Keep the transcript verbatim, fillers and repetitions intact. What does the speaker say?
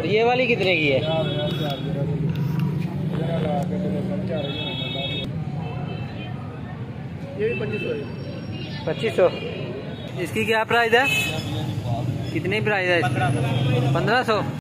और ये वाली कितने की है? ये भी पच्चीस सौ पच्चीस सौ। इसकी क्या प्राइस है? कितनी प्राइस है? पंद्रह सौ।